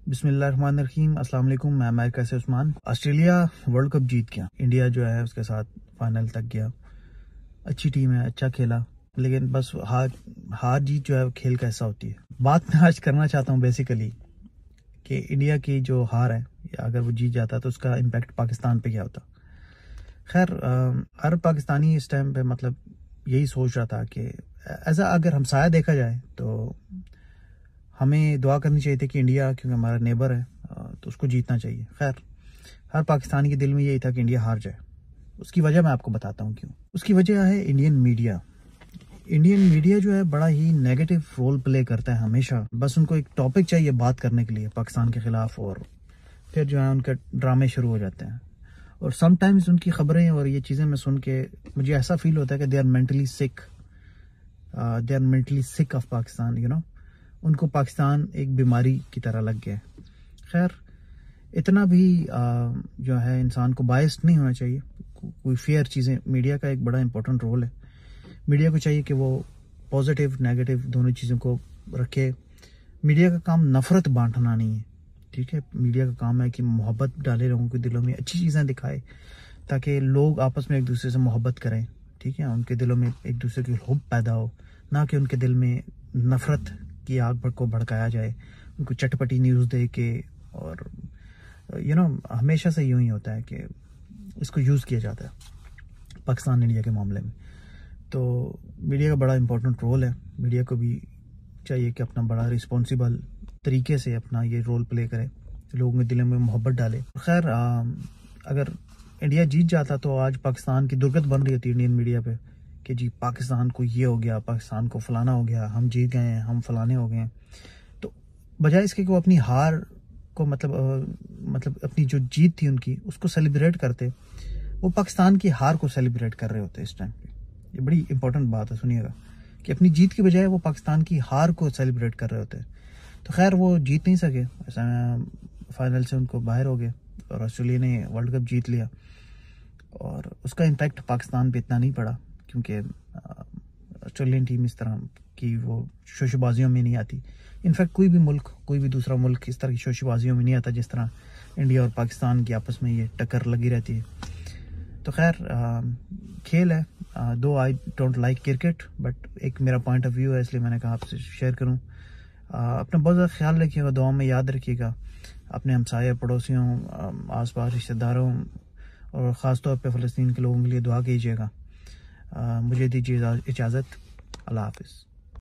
बिस्मिल्लाहिर्रहमानिर्रहीम, अस्सलाम वालेकुम। मैं अमेरिका से उस्मान। ऑस्ट्रेलिया वर्ल्ड कप जीत गया, इंडिया जो है उसके साथ फाइनल तक गया। अच्छी टीम है, अच्छा खेला, लेकिन बस हार जीत जो है खेल का हिस्सा होती है। बात मैं आज करना चाहता हूँ बेसिकली कि इंडिया की जो हार है, या अगर वो जीत जाता तो उसका इम्पैक्ट पाकिस्तान पे क्या होता। खैर, हर पाकिस्तानी इस टाइम पे मतलब यही सोच रहा था कि ऐसा अगर हमसाया देखा जाए तो हमें दुआ करनी चाहिए थी कि इंडिया, क्योंकि हमारा नेबर है, तो उसको जीतना चाहिए। खैर, हर पाकिस्तानी के दिल में यही था कि इंडिया हार जाए। उसकी वजह मैं आपको बताता हूँ क्यों। उसकी वजह है इंडियन मीडिया। इंडियन मीडिया जो है बड़ा ही नेगेटिव रोल प्ले करता है हमेशा। बस उनको एक टॉपिक चाहिए बात करने के लिए पाकिस्तान के खिलाफ, और फिर जो है उनके ड्रामे शुरू हो जाते हैं। और समटाइम्स उनकी खबरें और ये चीज़ें मैं सुन के मुझे ऐसा फील होता है कि they are mentally sick of Pakistan, you know. उनको पाकिस्तान एक बीमारी की तरह लग गया है। खैर, इतना भी जो है इंसान को बायस्ड नहीं होना चाहिए। कोई फेयर चीज़ें, मीडिया का एक बड़ा इंपॉर्टेंट रोल है। मीडिया को चाहिए कि वो पॉजिटिव नेगेटिव दोनों चीज़ों को रखे। मीडिया का काम नफ़रत बांटना नहीं है, ठीक है। मीडिया का काम है कि मोहब्बत डाले लोगों के दिलों में, अच्छी चीज़ें दिखाए ताकि लोग आपस में एक दूसरे से मोहब्बत करें, ठीक है। उनके दिलों में एक दूसरे की हुब पैदा हो, ना कि उनके दिल में नफ़रत की आग को भड़काया जाए, उनको चटपटी न्यूज़ दे के। और हमेशा से यूं ही होता है कि इसको यूज़ किया जाता है पाकिस्तान इंडिया के मामले में। तो मीडिया का बड़ा इंपॉर्टेंट रोल है। मीडिया को भी चाहिए कि अपना बड़ा रिस्पॉन्सिबल तरीके से अपना ये रोल प्ले करे, लोगों के दिलों में मोहब्बत डाले। खैर, अगर इंडिया जीत जाता तो आज पाकिस्तान की दुर्गत बन रही होती इंडियन मीडिया पे कि जी पाकिस्तान को ये हो गया, पाकिस्तान को फलाना हो गया, हम जीत गए हैं, हम फलाने हो गए हैं। तो बजाय इसके कि वो अपनी हार को मतलब अपनी जो जीत थी उनकी, उसको सेलिब्रेट करते, वो पाकिस्तान की हार को सेलिब्रेट कर रहे होते इस टाइम पे। ये बड़ी इंपॉर्टेंट बात है, सुनिएगा, कि अपनी जीत की बजाय वो पाकिस्तान की हार को सेलिब्रेट कर रहे होते। तो खैर, वो जीत नहीं सके, ऐसा फाइनल से उनको बाहर हो गए और ऑस्ट्रेलिया ने वर्ल्ड कप जीत लिया। और उसका इम्पैक्ट पाकिस्तान पे इतना नहीं पड़ा, क्योंकि ऑस्ट्रेलियन टीम इस तरह की वो शोशबाजियों में नहीं आती। इनफैक्ट कोई भी दूसरा मुल्क इस तरह की शोशबाजियों में नहीं आता जिस तरह इंडिया और पाकिस्तान की आपस में ये टक्कर लगी रहती है। तो खैर, खेल है। Though I don't like cricket, but एक मेरा पॉइंट ऑफ व्यू है, इसलिए मैंने कहा आपसे शेयर करूं। अपना बहुत ज़्यादा ख्याल रखिएगा, दुआ में याद रखिएगा अपने हमसाया, पड़ोसियों, आसपास रिश्तेदारों, और ख़ास तौर पे फ़लस्तीन के लोगों के लिए दुआ कीजिएगा। मुझे दीजिए इजाज़त। अल्लाह हाफ़िज़।